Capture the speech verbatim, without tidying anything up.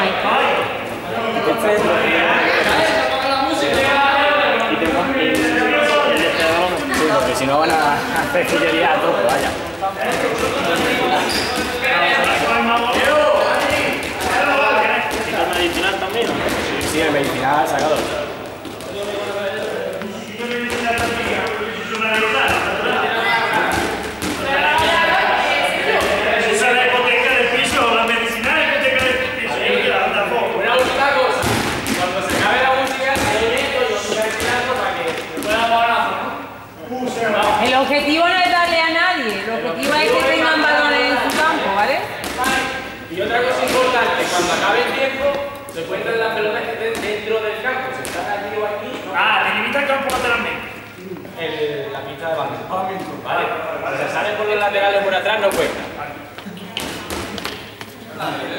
Porque si no van a hacer fillería a todo, vaya. ¿El medicinal también? Sí, el medicinal sacado. El objetivo no es darle a nadie, el objetivo es que tengan balones en su campo, ¿vale? Y otra cosa importante, cuando acabe el tiempo, se encuentran las pelotas que estén dentro del campo. Si están aquí o aquí... Ah, delimita el campo lateralmente. El, la pista de badminton. Vale. Cuando se sale por los laterales por atrás no cuenta.